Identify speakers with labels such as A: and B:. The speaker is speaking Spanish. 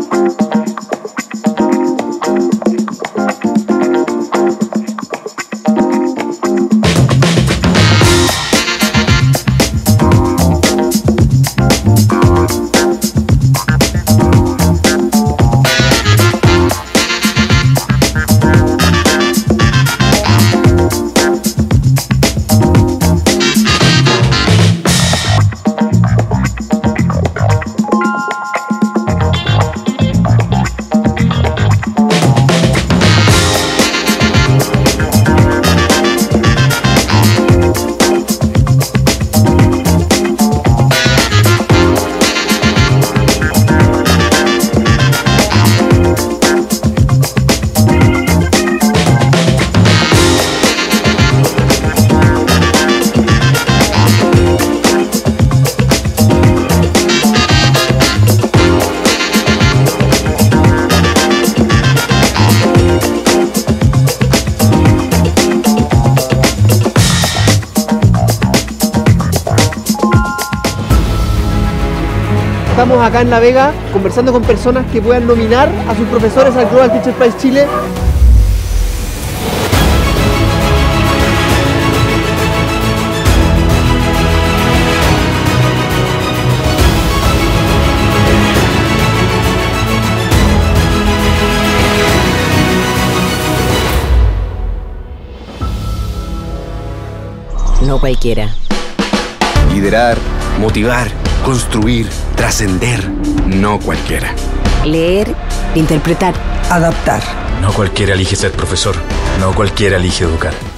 A: Estamos acá en La Vega conversando con personas que puedan nominar a sus profesores al Global Teacher Prize Chile.
B: No cualquiera.
C: Liderar, motivar, construir, trascender. No cualquiera.
B: Leer, interpretar.
D: Adaptar.
E: No cualquiera elige ser profesor. No cualquiera elige educar.